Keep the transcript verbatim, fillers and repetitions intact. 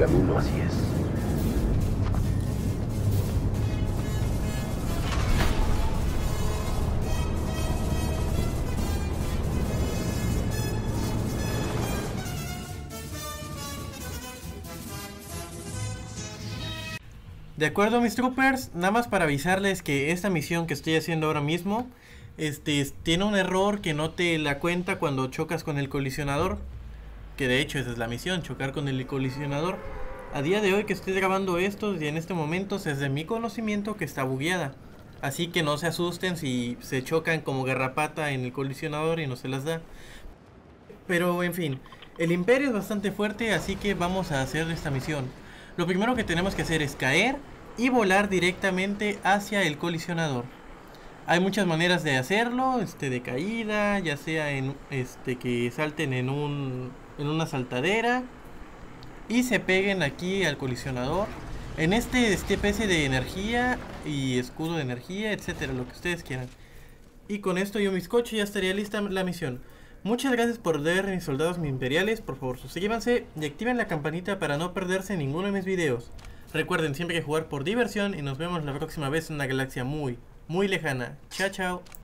camino, así es. De acuerdo, mis troopers, nada más para avisarles que esta misión que estoy haciendo ahora mismo, este, tiene un error que no te la cuenta cuando chocas con el colisionador. Que de hecho esa es la misión, chocar con el colisionador. A día de hoy que estoy grabando esto y en este momento es de mi conocimiento que está bugueada. Así que no se asusten si se chocan como garrapata en el colisionador y no se las da. Pero en fin, el imperio es bastante fuerte, así que vamos a hacer esta misión. Lo primero que tenemos que hacer es caer y volar directamente hacia el colisionador. Hay muchas maneras de hacerlo, este, de caída, ya sea en este que salten en un en una saltadera y se peguen aquí al colisionador. En este este especie de energía y escudo de energía, etcétera, lo que ustedes quieran. Y con esto yo mis coches ya estaría lista la misión. Muchas gracias por ver mis soldados mis imperiales. Por favor suscríbanse y activen la campanita para no perderse ninguno de mis videos. Recuerden siempre que jugar por diversión y nos vemos la próxima vez en una galaxia muy, muy lejana. Chao, chao.